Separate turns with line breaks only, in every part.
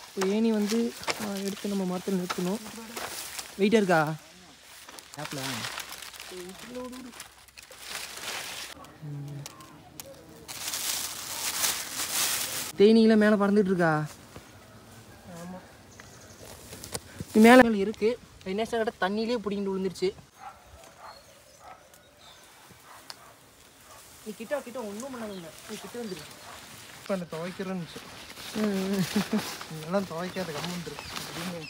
இப்போ ஏணி வந்து எடுத்து நம்ம மரத்தில் நிறுத்தணும். வெயிட்டாக இருக்கா ஆப்பில்? தேனீலாம் மேலே பறந்துட்டு இருக்கா? ஆமாம், மேலே மேலே இருக்குது. என்ன கிட்ட தண்ணியிலே பிடிங்கிட்டு விழுந்துருச்சு. நீ கிட்ட ஒன்றும் பண்ணாதுங்க, நீ கிட்ட வந்துரு.
இப்போ அந்த துவைக்கிறேன்னு எல்லாம் துவைக்காத கம்மன் இருக்கு.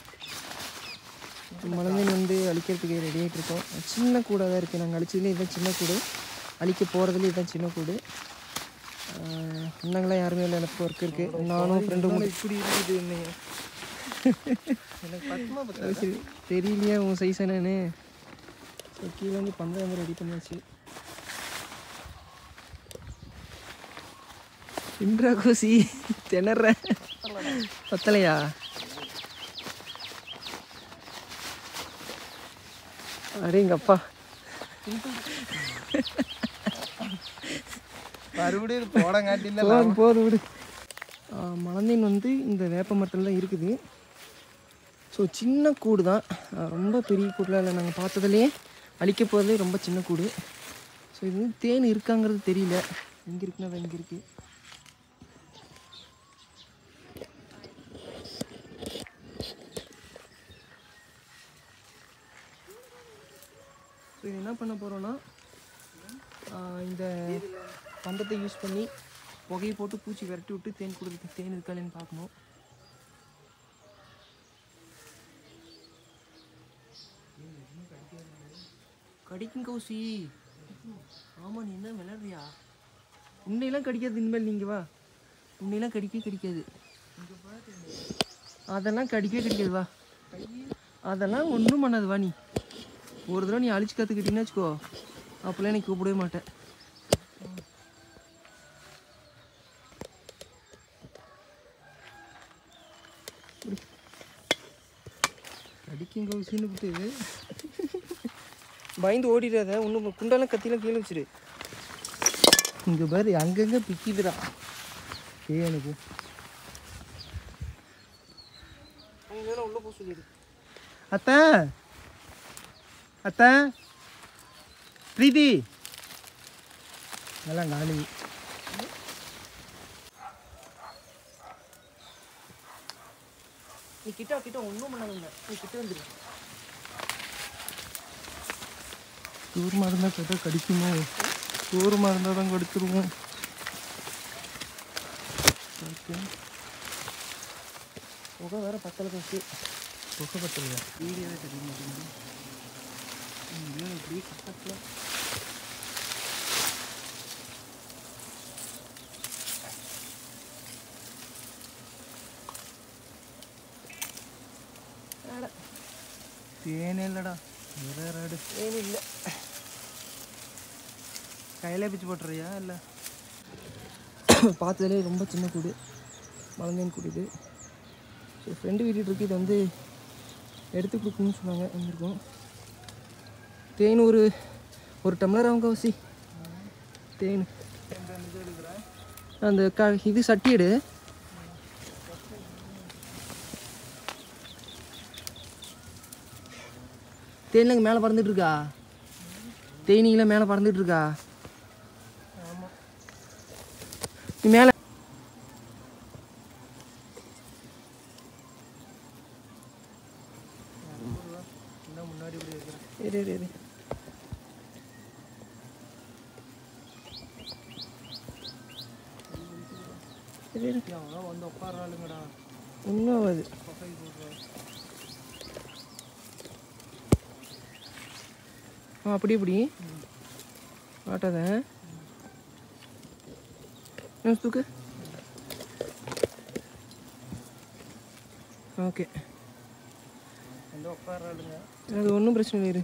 மலமீன் வந்து அழிக்கிறதுக்கு ரெடி ஆகிட்டு இருக்கோம். சின்ன கூடாக தான் இருக்குது. நாங்கள் அழிச்சதுலேயே இதுதான் சின்ன கூடு, அழிக்க போகிறதுலேயே இதுதான் சின்ன கூடு. அண்ணங்களாம் யாருமே இல்லை, எனக்கு ஒர்க் இருக்குது. நானும் ஃப்ரெண்டும்
இப்படி இருக்குது என்னைய எனக்கு பத்துமா
சரி தெரியலையா உன் சைஸ் என்னன்னு. ஸோ கீழே வந்து பந்தம் வந்து ரெடி பண்ணியாச்சு. இன்றா கோசி திணற பத்தலையா? அடேங்கப்பா,
மறுபடியும் போடங்காட்டில
போதும் விடு. மலந்தீன் வந்து இந்த வேப்ப மரத்தில் தான் இருக்குது. ஸோ சின்ன கூடு தான், ரொம்ப பெரிய கூடலாம் இல்லை. நாங்கள் பார்த்ததுலேயே அழிக்க போகிறதே ரொம்ப சின்ன கூடு. ஸோ இது வந்து தேன் இருக்காங்கிறது தெரியல. எங்கே இருக்குன்னா அது எங்கே இருக்குது. ஸோ இது என்ன பண்ண போகிறோன்னா, இந்த பந்தத்தை யூஸ் பண்ணி புகையை போட்டு பூச்சி விரட்டி விட்டு தேன் கொடுத்து தேன் இருக்காளேன்னு பார்க்கணும். கடிக்கும் கௌசி. ஆமாம், நீ என்ன விளையாடுறியா? உன்னையெல்லாம் கடிக்காது இனிமேல். நீங்கள் வா, உன்னையெல்லாம் கடிக்காது. அதெல்லாம் கடிக்கவே கடிக்காது. வா, அதெல்லாம் ஒன்றும் பண்ணாது. வா, நீ ஒரு தடவை நீ அழிச்சு கற்றுக்கிட்டீங்கன்னு வச்சுக்கோ, அப்போல்லாம் எனக்கு கூப்பிடவே மாட்டேன். அடிக்கும் கௌசின்னு விட்டு பயந்து ஓடிடாத. ஒன்றும் குண்டாலாம் கத்திலாம் கீழே வச்சிரு. இங்கே பாரு, அங்கங்கே பிக்கிதுடா எனக்கு. அங்கே உள்ள போக சொல்லிடு.
அத்தை அத்தை பிரீத்தி எல்லாம் காலி.
நீ கிட்ட ஒன்றும் பண்ணாதுங்க, நீ கிட்ட வந்துடு.
தூரமாக இருந்தால் கேட்டால் கடிக்குமோ? தூரமாக இருந்தால் தான் கடிச்சிருவோம்.
ஓகே, புகை வேறு பத்தலை கழிச்சு.
புகை பத்தலையா?
வீடியோவே தெரிய மாட்டேங்குது. இப்படி பக்கத்தில்
தேனே இல்லைடா, வேற ஆடு
ஏன்னு இல்லை.
கையிலே பிச்சு போட்டுறியா? இல்லை,
பார்த்ததுலே ரொம்ப சின்ன கூடு, மலந்தேன் கூடு இது. ஸோ ஃப்ரெண்டு வீட்டு இருக்கு. இது வந்து எடுத்து கொடுக்கணும்னு சொன்னாங்க. வந்திருக்கோம். தேன் ஒரு டம்ளர் ஆகும் கவசி. தேன் அந்த இது சட்டி எடு. தேனில் மேலே பறந்துட்டு இருக்கா? தேனீலாம் மேலே பறந்துட்டு இருக்கா?
ஆமாம்,
நீ மேலே
முன்னாடி இப்படி இருக்கிறேன்.
இரு.
அவங்களாம் வந்து உட்காராளுங்கடா.
ஒன்றும் ஆகாது. அப்படி ஆட்டாத தூக்கு. ஓகே,
வந்து உட்காராளுங்க.
அது ஒன்றும் பிரச்சனை இல்லை.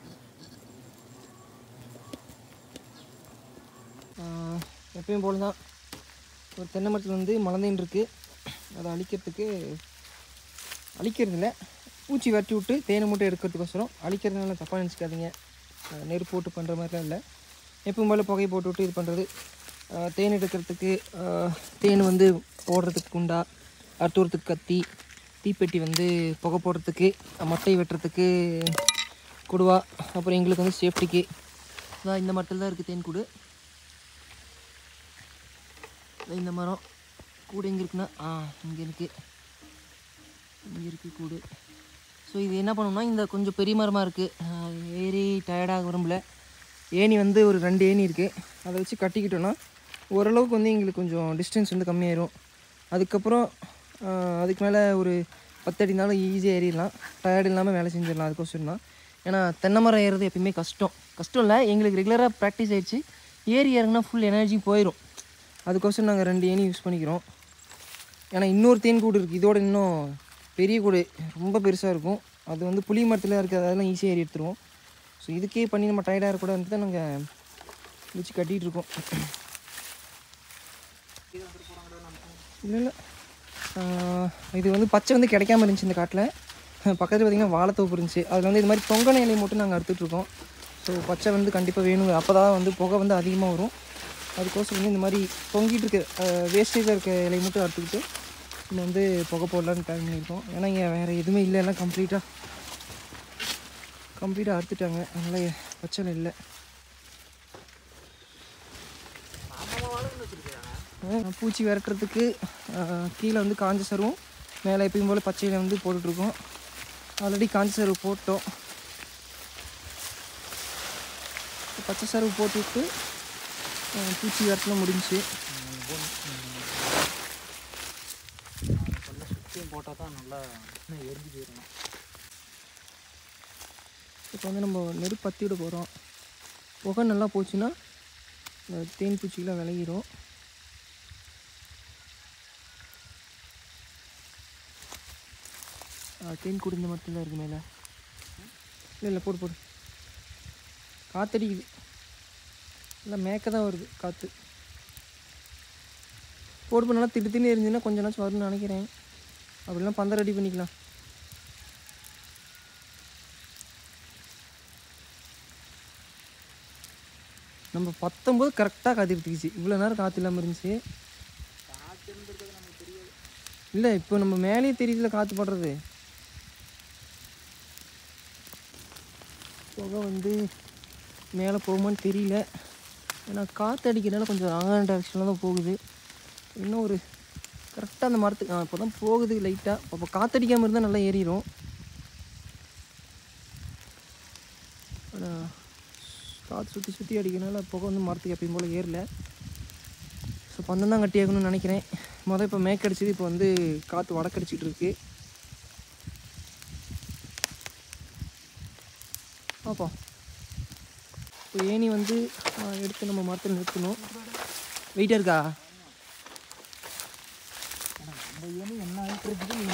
எப்பயும் போல தான் ஒரு தென்னை மரத்தில் வந்து மலந்தேன் இருக்குது. அதை அழிக்கிறதில்ல, பூச்சி வரட்டி விட்டு தேனை மட்டும் எடுக்கிறதுக்கோசரம். அழிக்கிறதுனால தப்பாக நினச்சிக்காதீங்க. நெருப்பு போட்டு பண்ணுற மாதிரிலாம் இல்லை. எப்பவும் போல் புகையை போட்டு விட்டு இது பண்ணுறது. தேன் எடுக்கிறதுக்கு, தேன் வந்து போடுறதுக்கு குண்டா, அறுத்துறதுக்கு கத்தி, தீப்பெட்டி வந்து புகை போடுறதுக்கு, மட்டை வெட்டுறதுக்கு கொடுவா, அப்புறம் எங்களுக்கு வந்து சேஃப்டிக்கு அதான் இந்த மரத்தில் தான் இருக்குது தேன் கூடு. இந்த மரம் கூடு எங்கே இருக்குன்னா இங்கே இருக்குது, இங்கே இருக்குது கூடு. ஸோ இது என்ன பண்ணோம்னா, இந்த கொஞ்சம் பெரிய மரமாக இருக்குது, ஏறி டயர்டாக விரும்பல. ஏணி வந்து ஒரு 2 ஏணி இருக்குது, அதை வச்சு கட்டிக்கிட்டோன்னா ஓரளவுக்கு வந்து எங்களுக்கு கொஞ்சம் டிஸ்டன்ஸ் வந்து கம்மியாயிரும். அதுக்கப்புறம் அதுக்கு மேலே ஒரு 10 அடினாலும் ஈஸியாக ஏறிடலாம், டயர்டு இல்லாமல் வேலை செஞ்சிடலாம். அதுக்கோசரம் தான். ஏன்னா தென்னை மரம் ஏறுறது எப்பயுமே கஷ்டம் இல்லை, எங்களுக்கு ரெகுலராக ப்ராக்டிஸ் ஆகிடுச்சு. ஏறி இறங்குனா ஃபுல் எனர்ஜி போயிடும். அதுக்கோசரம் நாங்கள் 2 ஏணி யூஸ் பண்ணிக்கிறோம். ஏன்னா இன்னொரு தேன் கூடு இருக்குது, இதோட இன்னும் பெரிய கூடு ரொம்ப பெருசாக இருக்கும். அது வந்து புளி மரத்தில் இருக்குது, அதெல்லாம் ஈஸியாக ஏறி எடுத்துருவோம். ஸோ இதுக்கே பண்ணி நம்ம டயர்டாக இருக்கக்கூடாது தான் நாங்கள் வச்சு கட்டிகிட்டு இருக்கோம். இல்லை இது வந்து பச்சை வந்து கிடைக்காம இருந்துச்சு இந்த காட்டில். பக்கத்தில் பார்த்திங்கன்னா வாழைத்தோப்பு இருந்துச்சு, அதில் வந்து இது மாதிரி தொங்கன இலையை மட்டும் நாங்கள் அறுத்துட்ருக்கோம். ஸோ பச்சை வந்து கண்டிப்பாக வேணும், அப்போ தான் வந்து புகை வந்து அதிகமாக வரும். அதுக்கோசரம் வந்து இந்த மாதிரி தொங்கிட்டு இருக்க வேஸ்டேஜாக இருக்க இலையை மட்டும் அறுத்துக்கிட்டு நம்ம வந்து புகை போடலான்னு பிளான் பண்ணியிருக்கோம். ஏன்னா இங்கே வேறு எதுவுமே இல்லை, எல்லாம் கம்ப்ளீட்டாக அறுத்துட்டாங்க, அதனால் பச்சை இல்லை. பூச்சி விரட்டுறதுக்கு கீழே வந்து காஞ்ச சருவும் மேலே எப்பயும் போல் பச்சையில் வந்து போட்டுட்ருக்கோம். ஆல்ரெடி காஞ்ச சருவு போட்டோம், பச்சை சருவு போட்டுவிட்டு பூச்சி விரட்டலாம் முடிஞ்சிச்சு. சுற்றியும் போட்டால் தான் நல்லா எரிஞ்சு போயிடணும். இப்போ வந்து நம்ம நெருப்பு பற்றி விட போகிறோம். புகை நல்லா போச்சுன்னா தேன் பூச்சிக்கெலாம் விளையிடும். தேன் கூடு இந்த மரத்தில் இருக்குது மேலே. இல்லை போடு காற்றடிக்குது, இல்லை மேக்க தான் வருது காற்று. போடு பண்ணாலும் திட்டு எரிஞ்சுன்னா கொஞ்ச நாச்சும் வரும்னு நினைக்கிறேன். அப்படிலாம் பந்தம் ரெடி பண்ணிக்கலாம். நம்ம 19 கரெக்டாக காற்று எடுத்துக்கிச்சு, இவ்வளோ நேரம் காற்று இல்லாமல் இருந்துச்சு. இல்லை இப்போ நம்ம மேலேயே தெரியுதுல காற்று படுறது. புகை வந்து மேலே போகுமான்னு தெரியல, ஏன்னா காற்று அடிக்கிறதுனால கொஞ்சம் ராங்கான டைரெக்ஷனில் தான் போகுது. இன்னும் ஒரு கரெக்டாக அந்த மரத்துக்கு இப்போ தான் போகுது லைட்டாக. அப்போ காற்றடிக்காமல் இருந்தால் நல்லா ஏறிடும். ஆனால் காற்று சுற்றி அடிக்கிறதுனால புகை வந்து மரத்துக்கு எப்பயும் போல் ஏறல. ஸோ பந்தம் தான் கட்டி ஆகணும்னு நினைக்கிறேன். இப்போ மேக்கடிச்சது, இப்போ வந்து காற்று வடக்கடிச்சிட்டு இருக்கு. பார்ப்போம். இப்போ ஏணி வந்து எடுத்து நம்ம மரத்தில் நிறுத்தணும். வெயிட்டாக இருக்கா? அந்த ஏணி என்ன ஆகிட்டு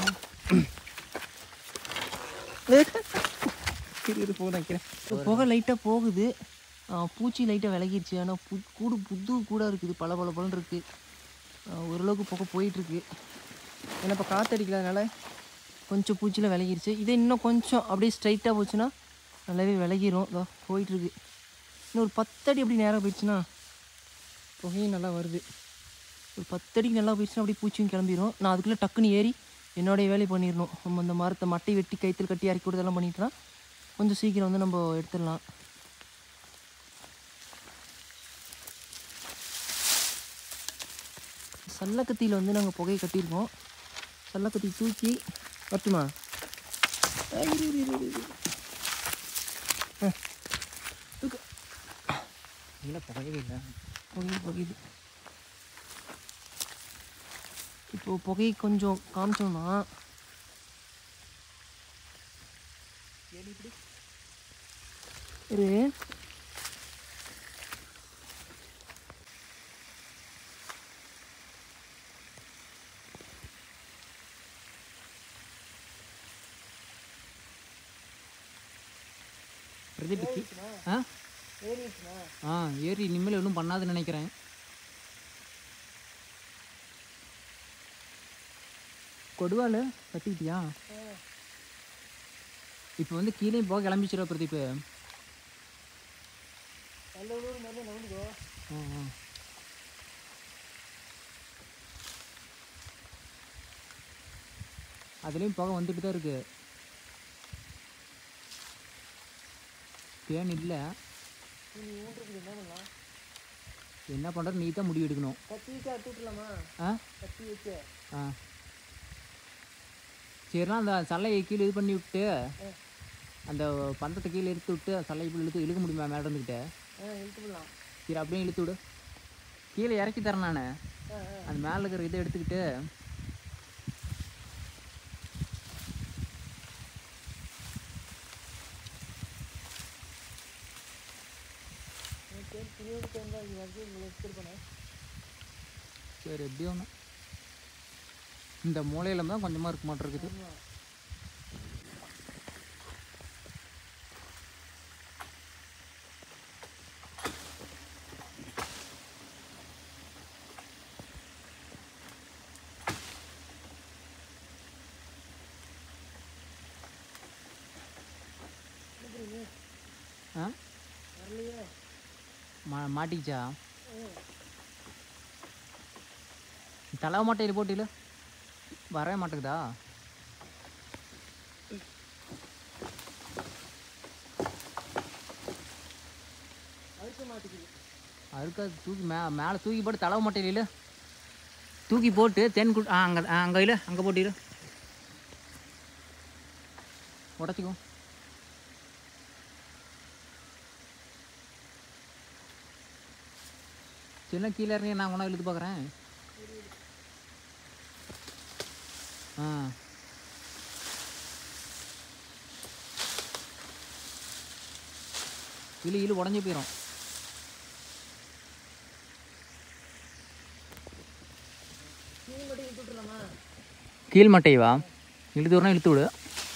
இருக்குது போக நினைக்கிறேன். புகை லைட்டாக போகுது, பூச்சி லைட்டாக விலகிடுச்சு. ஆனால் கூடு புது கூடாக இருக்குது, பல இருக்குது. ஓரளவுக்கு புகை போயிட்டுருக்கு. ஏன்னா இப்போ காற்றடிக்கிறதுனால கொஞ்சம் பூச்சியில் விலகிடுச்சு. இதே இன்னும் கொஞ்சம் அப்படியே ஸ்ட்ரைட்டாக போச்சுன்னா நல்லாவே விலகிரும். இதோ போயிட்டுருக்கு. இன்னும் ஒரு 10 அடி அப்படி நேராக போயிடுச்சுன்னா புகையும் நல்லா வருது. ஒரு 10 அடிக்கு நல்லா போயிடுச்சுன்னா அப்படியே பூச்சியும் கிளம்பிடும். நான் அதுக்குள்ளே டக்குன்னு ஏறி என்னுடைய வேலையை பண்ணிடணும். நம்ம அந்த மரத்தை மட்டை வெட்டி கைத்தில் கட்டி இறக்கி கொடுத்தெல்லாம் பண்ணிட்டோன்னா கொஞ்சம் சீக்கிரம் வந்து நம்ம எடுத்துடலாம். சல்லக்கத்தியில் வந்து நாங்கள் புகையை கட்டியிருக்கோம். சல்லக்கத்தி தூக்கி வரட்டுமா? தூக்கு. இல்லை புகையவே இல்லை, புகையுது. இப்போ புகையை கொஞ்சம் காமிச்சோம்னா இரு.
பிரதீப்க்கு ஏறி இனிமேல் ஒன்றும் பண்ணாதுன்னு நினைக்கிறேன். கொடுவால கட்டிக்கிட்டியா? இப்போ வந்து கீழே போக கிளம்பிச்சிட பிரதீப். அதுலேயும் புகை வந்துட்டு தான் இருக்குது. தேன் இல்லை.
நீ ஊன்றுக்குது என்ன பண்ணலாம்?
என்ன பண்ணுறது நீ தான் முடிவு எடுக்கணும்.
கத்தி வச்சு அறுத்து விட்டுலாமா?
ஆ
கத்தி வச்சு
ஆ சரிண்ணா, அந்த சல்லையை கீழே இது பண்ணி விட்டு அந்த பந்தத்தை கீழே இழுத்து விட்டு சல்லை இப்படி இழுக்க முடியுமா மேலே இருந்துக்கிட்டு?
இழுத்து விடலாம்.
சரி அப்படியே இழுத்து விடு. கீழே இறக்கி தரேன் நான். அந்த மேலே இருக்கிற இதை எடுத்துக்கிட்டு சரி எப்படி ஒன்று இந்த மூலையில தான் கொஞ்சமாக இருக்க மாட்டிருக்குது. ஆ மாட்டிக்கிச்சா? தலவை மாட்டையில் போட்டியில் வரவே மாட்டேங்குதா? அதுக்கு தூக்கி மேலே தூக்கி போட்டு தலவை மாட்டையில் தூக்கி போட்டு தேன் அங்கே இல்லை அங்கே போட்டிடு உடச்சிக்கும். சின்ன கீழே இறங்கி நான் ஒன்றா இழுத்து பார்க்குறேன். ஆ இழு உடஞ்சி போயிடும். கீழ் மட்டைவா இழுத்து விடனா இழுத்து விடு.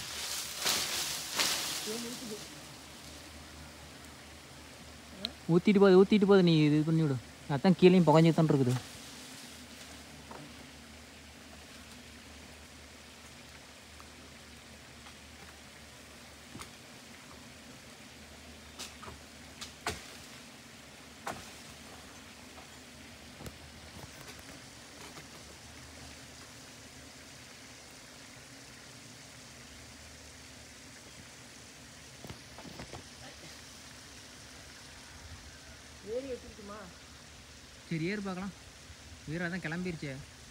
ஊற்றிட்டு போகுது நீ இது பண்ணி விடு. அதான் கீழேயும் புகஞ்சு தான் இருக்குது.
ஏறி வச்சுக்கிட்டுமா?
சரி ஏறு பார்க்கலாம். வீரா தான் கிளம்பிருச்சே.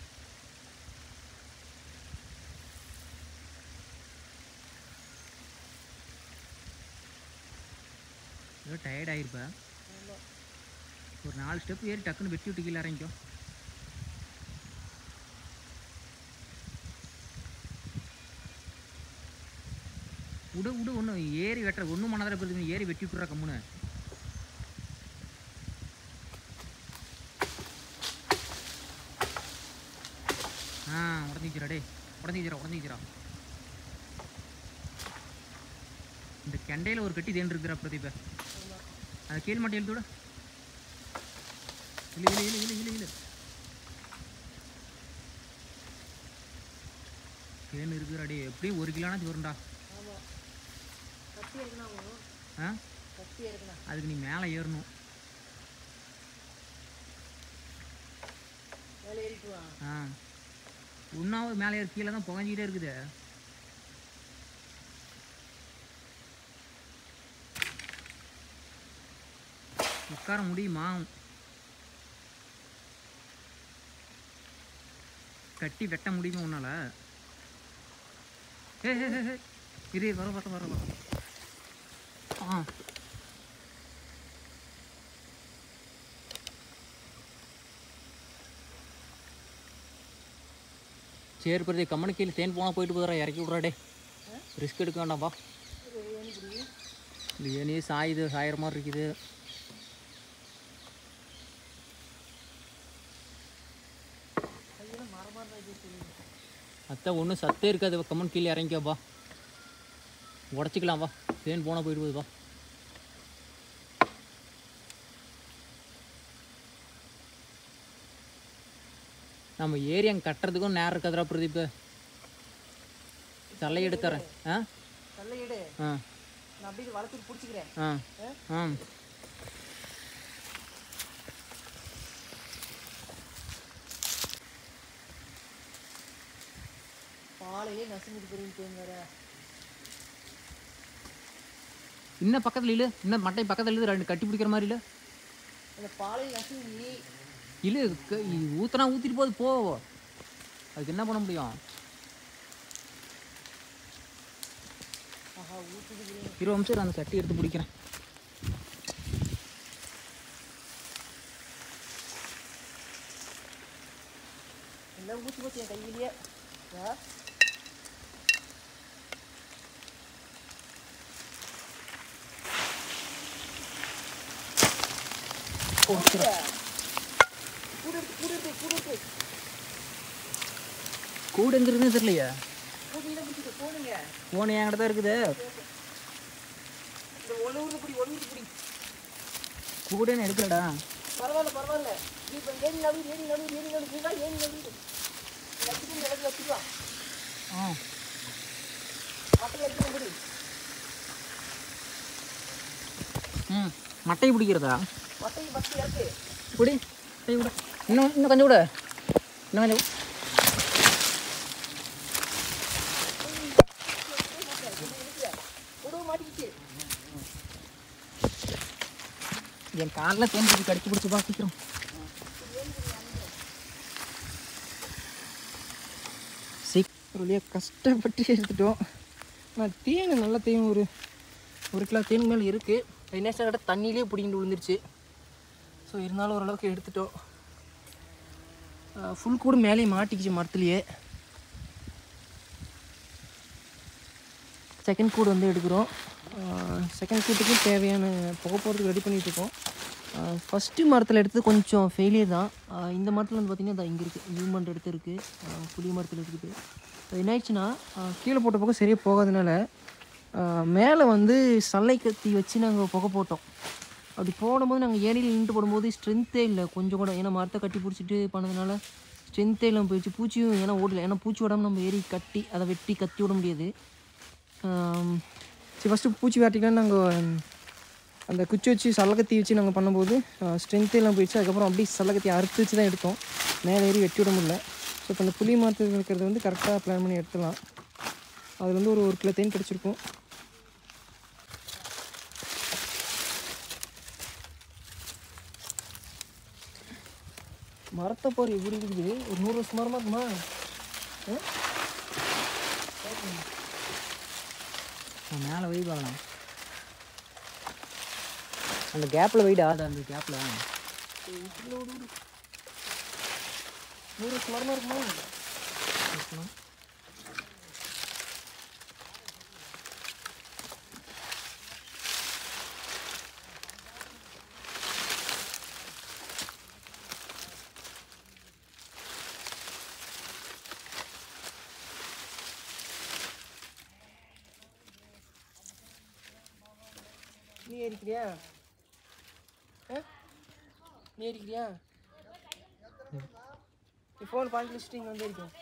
ஏதோ டயர்ட் ஆகிருப்பா. ஒரு 4 ஸ்டெப் ஏறி டக்குன்னு வெட்டி விட்டு கீழே இறங்கிக்கும். விடு ஒன்று ஏறி வெட்டுற ஒன்றும் மனதில் போகுது. ஏறி வெட்டி விட்டுறா கம்முன்னு. உடஞ்சிக்கிறா. இந்த கெண்டையில் ஒரு கட்டி தேன் இருக்கிற பிரதீப. அதை கீழ் மாட்டி எழுத்து விட. இல்லை தேன் இருக்கிறாடி. எப்படியும் 1 கிலோனாச்சும் வரும்டா. ஆ அதுக்கு நீ மேலே ஏறணும். ஆ ஒன்றாவது மேலே ஏறி கீழே தான் புகஞ்சிக்கிட்டே இருக்குது. உட்கார முடியுமா? கட்டி வெட்ட முடியுமா உன்னால? இரு வர. ஆ சரி பிரதி கம்மனு கீழே தேன் போனால் போயிட்டு போதுறா. இறக்கி விட்றாடே. ரிஸ்க் எடுக்க வேண்டாம்ப்பா. இது ஏனே சாயிற மாதிரி இருக்குது. அத்தை ஒன்றும் சத்தே இருக்காது. கம்மன் கீழே இறங்கிக்கப்பா. உடச்சிக்கலாம் வா. தேன் போனால் போயிட்டு போகுதுப்பா. நம்ம ஏரி அங்கே கட்டுறதுக்கும் நேரம் இருக்காதுரா பிரதீப். தலை எடுத்துறேன். ஆ
தலை எடு.
ஆ
நான் அப்படியே வளர்த்துட்டு பிடிச்சிக்கிறேன்.
ஆ ஆ
பாலையே நசுங்கிட்டு போறீங்க வேற.
இன்னும் பக்கத்தில் இல்லை, இன்னும் மட்டை பக்கத்தில் இல்லை, 2 கட்டி பிடிக்கிற மாதிரி இல்லை.
அந்த பாலையை நசுங்கி
இல்லை ஊற்றினா ஊற்றிட்டு போகுது போ, அதுக்கு என்ன பண்ண முடியும்? 20 நிமிஷம் அந்த சட்டி எடுத்து பிடிக்கிறேன்.
எல்லாம் ஊற்றி போச்சு என் கையிலேயே.
கூட எங்க இருக்குன்னு தெரியலையா? போன என்கிட்ட தான் இருக்குது. கூட என்ன எடுக்கலடா.
பரவாயில்ல பரவாயில்ல. இப்போ ஏறி நடுவு ஏறி நடுவு ஏறி நடுவு ஏறி நடுவு வச்சுக்கலாம்.
மட்டையை பிடிக்கிறதா?
மட்டையை பஸ்ட் இருக்கு.
பிடி மட்டையை விட. இன்னும் கொஞ்சம் விட. இன்னும் கொஞ்சம் என் காலில் தேன் பிடிச்சி கடிச்சு பிடிச்சி பார்த்துக்கிறோம்.
ஒரு வழியாக கஷ்டப்பட்டு எடுத்துட்டோம். ஆனால் தேன் நல்ல தேன் ஒரு கிலோ தேன் மேலே இருக்குது. ரைனேஷா கிட்ட தண்ணியிலே பிடிங்கிட்டு விழுந்துருச்சு. ஸோ இருந்தாலும் ஓரளவுக்கு எடுத்துட்டோம். ஃபுல் கூட மேலேயே மாட்டிக்கிச்சு மரத்துலேயே. செகண்ட் கூடு வந்து எடுக்கிறோம். செகண்ட் கூட்டுக்கும் தேவையான புகை போகிறதுக்கு ரெடி பண்ணிகிட்ருக்கோம். ஃபஸ்ட்டு மரத்தில் எடுத்தது கொஞ்சம் ஃபெயிலியர் தான். இந்த மரத்தில் வந்து பார்த்திங்கன்னா இங்கே இருக்குது, ஹியூமன் எடுத்து இருக்குது, புளிய மரத்தில் இருக்குது. என்ன ஆயிடுச்சுன்னா கீழே போட்ட பக்கம் சரியாக போகாதனால மேலே வந்து சல்லை கத்தி வச்சு நாங்கள் புகை போட்டோம். அப்படி போடும்போது நாங்கள் ஏரியில் நின்று போடும்போது ஸ்ட்ரென்த்தே இல்லை கொஞ்சம் கூட. ஏன்னா மரத்தை கட்டி பிடிச்சிட்டு பண்ணதுனால ஸ்ட்ரென்த்தே இல்லாமல் போயிடுச்சு. பூச்சியும் ஏன்னா ஓடலை. ஏன்னா பூச்சி விடாமல் நம்ம ஏறி கட்டி அதை வெட்டி கத்தி விட முடியாது. சரி ஃபஸ்ட்டு பூச்சி வேட்டிக்கலாம் நாங்கள் அந்த குச்சி வச்சு சல்லக்கத்தி வச்சு நாங்கள் பண்ணும்போது ஸ்ட்ரென்த்தே எல்லாம் போயிடுச்சு. அதுக்கப்புறம் அப்படியே சல்லக்கத்தி அறுத்து வச்சு தான் எடுத்தோம். மேலே ஏறி வெட்டி விட முடியல. ஸோ இப்போ அந்த புளி மரத்தில் இருக்கிறது வந்து கரெக்டாக பிளான் பண்ணி எடுத்துலாம். அதில் வந்து ஒரு கிலோ தேன் கிடச்சிருக்கும். மரத்தை போகிற எப்படி இருக்குது? ஒரு 100 வருஷம் மரமாக இருக்குமா?
மேலே வெய் பார்க்கலாம். அந்த கேப்பில் வெயிடா? அந்த கேப்பில்
100 வருஷம் மரமாக இருக்குமா? நீ ஏறிக்கிறியா? நீ ஏறிக்கிறியா? நீ ஃபோன் பாயிண்ட் லிஸ்ட்டு இங்கே வந்து இருக்கேன்.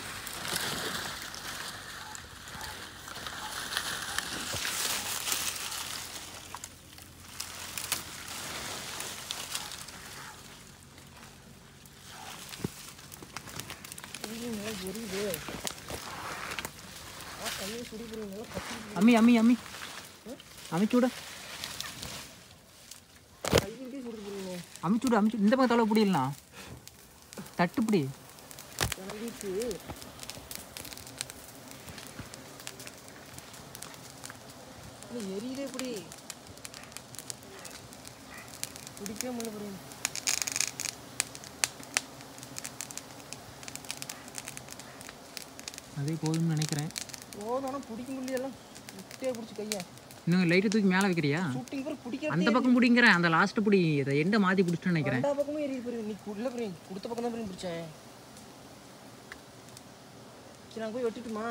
எரியுது. கையை சுடி போடுறீங்களா?
அம்மி அம்மி அம்மி அமிச்சு விட.
கையிலே சுடி போடுறீங்க.
அமிச்சு விடு அமிச்சு. இந்த பக்கம் தலை பிடிக்கலாம். தட்டுப்பிடி
கிளம்பிட்டு எரியுதே. இப்படி பிடிக்கவே முடியல புரியுது.
அதே போதும்னு நினைக்கிறேன்.
போதும் பிடிக்க முடியலாம். விட்டே பிடிச்சி கையை
இன்னும் லைட்டை தூக்கி மேலே வைக்கிறியா?
ஷூட்டிங் கூட பிடிக்க
அந்த பக்கம் பிடிங்கிறேன். அந்த லாஸ்ட்டு பிடி. இதை எண்டை மாற்றி பிடிச்சிட்டு நினைக்கிறேன்.
எல்லா பக்கமும் எரியுது புரியுது. நீ உள்ள புரியுங்க கொடுத்த பக்கம் தான் புரியும் பிடிச்சேன். சரி நான் போய் வெட்டிட்டுமா?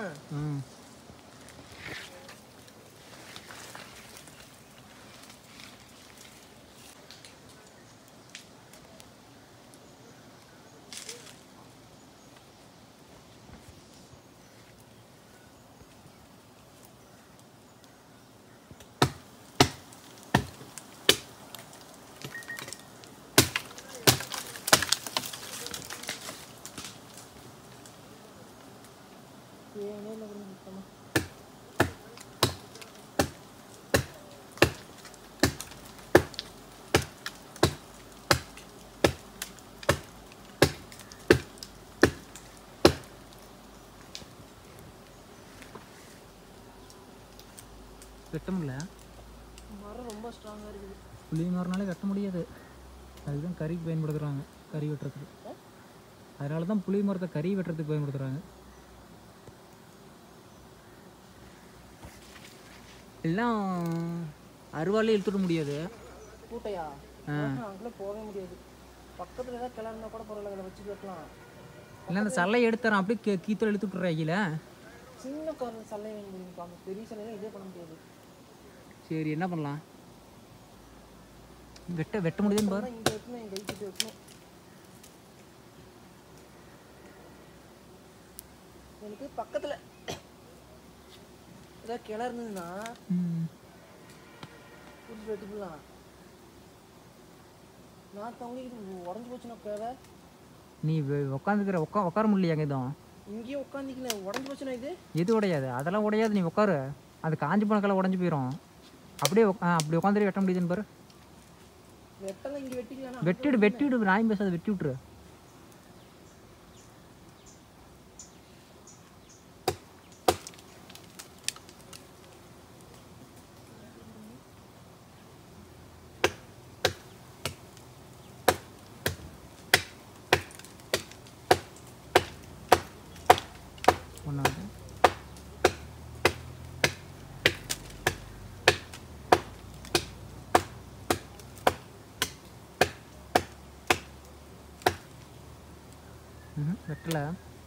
வெட்ட முடியல.
மரம் ரொம்ப ஸ்ட்ராங்காக இருக்குது.
புளிய மரம்னாலே வெட்ட முடியாது. அதுதான் கறிக்கு பயன்படுத்துகிறாங்க, கறி வெட்டுறதுக்கு. அதனால தான் புளிய மரத்தை கறி வெட்டுறதுக்கு பயன்படுத்துகிறாங்க. எல்லாம் அருவாலே இழுத்துட முடியாது.
கூட்டையா அங்கே போகவே முடியாது. பக்கத்தில் ஏதாவது கிளறுனா கூட பரவாயில்ல, அதில் வச்சு வெட்டலாம்.
இல்லை அந்த சல்லையை எடுத்துறேன் அப்படியே கீத்தல் எடுத்து விட்டுறாங்கல.
சின்ன காரில் சல்லை வாங்கி முடியுங்க, பெரிய சல்லையில் இதே பண்ண முடியாது.
சரி என்ன பண்ணலாம்? வெட்ட முடியுதுன்னு பாரு.
இங்கே வைக்கணும், என் கைக்கிட்ட வைக்கணும். எனக்கு பக்கத்தில் ஏதாவது கிளறுனதுன்னா புடிச்சு வெட்டிக்கலாம். நான் தவங்களுக்கு உடஞ்சி போச்சுன்னா கேவை.
நீ உட்கார முடியலையாங்க இதுவும்?
இங்கேயே உட்காந்துக்கல, உடஞ்சி போச்சுன்னா
எது உடையாது? அதெல்லாம் உடையாது, நீ உட்காரு. அது காஞ்சி போனக்கெல்லாம் உடஞ்சி போயிடும். அப்படியே அப்படி உட்காந்துட்டு வெட்ட முடியுதுன்னு பாரு.
வெட்டலாம், இங்கே வெட்டிக்கலாம்.
வெட்டிவிடு நாயும் பேசாத, வெட்டி விட்டுரு. ஒன்றாவது வெட்டல.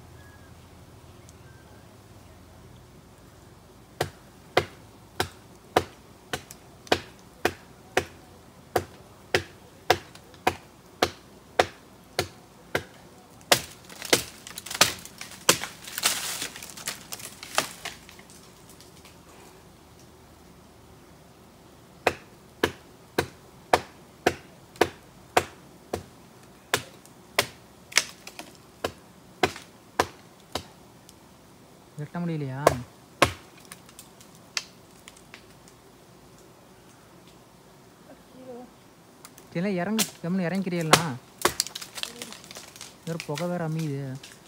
வெட்ட முடியலையா? சரி இறங்கு, கம்முன்னு இறங்கிக்கிறீங்களா? வேறு புகை வேறு அமையுது.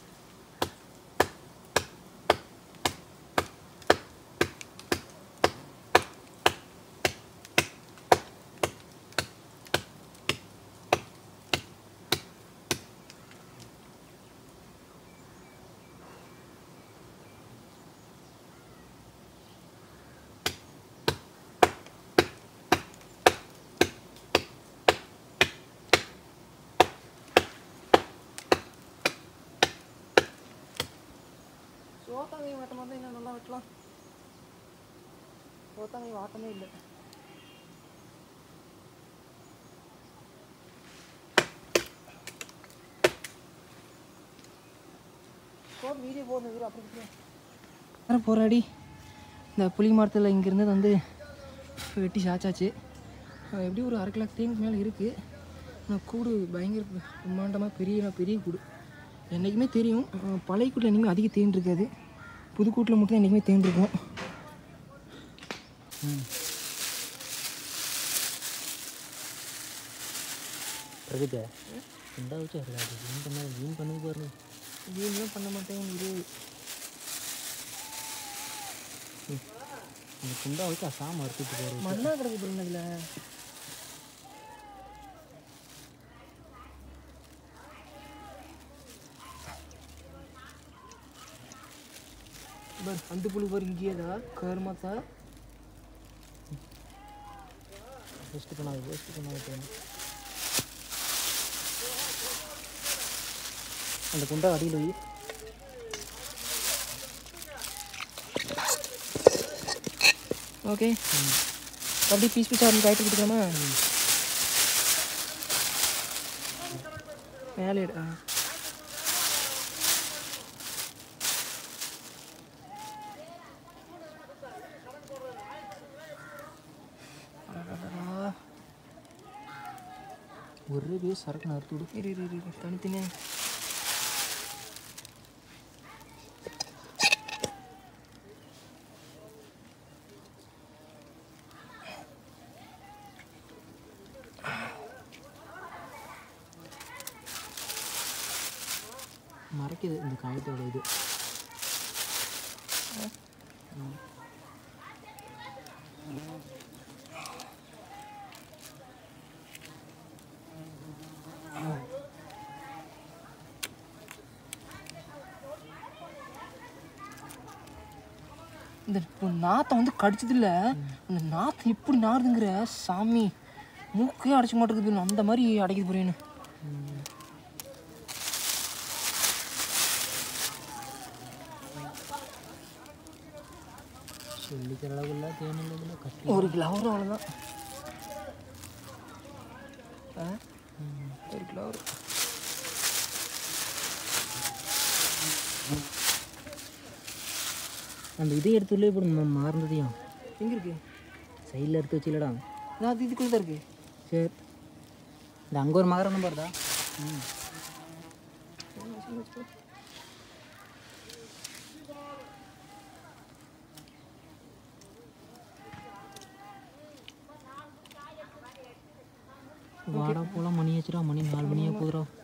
சோத்தாங்கை வாட்ட மாதிரி இன்னும் நல்லா வெட்டலாம். சோத்தாங்கை வாட்டமே இல்லை. வீடியோ போடுறது அப்படி போராடி இந்த புளி மரத்தில் இங்கேருந்து வந்து வெட்டி சாச்சாச்சு. எப்படி ஒரு 1/2 கிலோ தேங்கு மேலே இருக்குது. கூடு பயங்கர பிரம்மாண்டமாக பெரிய கூடு. என்றைக்குமே தெரியும், பழைய கூட்டில் என்றைக்குமே அதிக தேன் இருக்காது. புதுக்கூட்டில் மட்டும் தான் என்றைக்குமே தேன் இருக்கும்.
பிரகிதா இந்த வச்சு வீண் பண்ணது பாருங்க.
வீணெலாம் பண்ண மாட்டேன்.
இந்த குண்டா வச்சு அசாம அறுத்துட்டு போகிறோம்.
மண்ணாக கிடக்கு பாருங்க. அதில் அந்த புழு பாரு இங்கேயேதா கருமாத்தா.
வேஸ்ட்டு பண்ணாது. அந்த குண்டா அடியில் போய்
ஓகே அப்படியே பீஸ் ஆரம்பி காய்ட்டு கொடுக்கலாமா? மேலே
ஒரே பீஸ் சரக்கு அறுத்து விடு.
இரு தனித்தனியாக
மறைக்குது இந்த காயத்தோட இது.
இந்த நாத்தை வந்து கடிச்சதில்ல, அந்த நாற்று எப்படி நாறுதுங்கிற சாமி, மூக்கே அடைச்ச மாட்டேங்குது, அந்த மாதிரி அடைக்குது புரியணும்.
சொல்லிக்கிற அளவு இல்லை, தேனில் கட்டி.
1 கிலோ வரும் அவ்வளோதான். 1 கிலோ வரும்.
அந்த இதை எடுத்து உள்ளே போட மாறுந்ததையும்
எங்கே இருக்கு?
சைடில் எடுத்து வச்சுலடா.
நான் அது இதுக்குள்ளே தான் இருக்கு.
சரி, இந்த அங்கே ஒரு மகரம் பாருதா. வாடா போலாம், மணி ஆச்சுடா, மணி 4 மணியாக போதுடா.